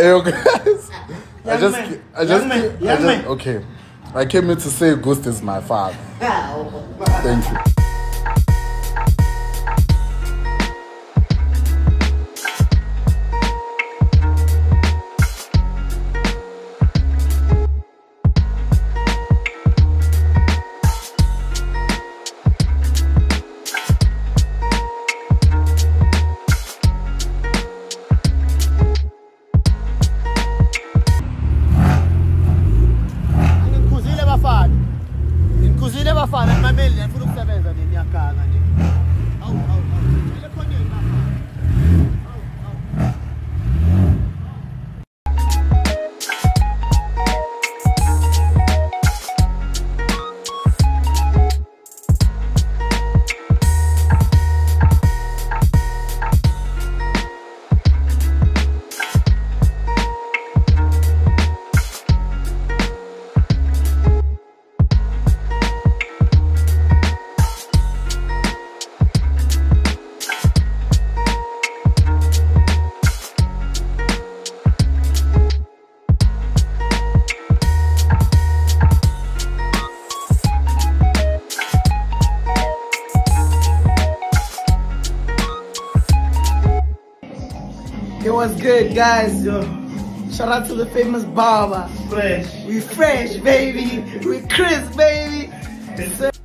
guys. Okay. I came here to say Ghost is my father. Thank you. It was good, guys. Yo, shout out to the famous barber. Fresh. We fresh, baby. We crisp, baby.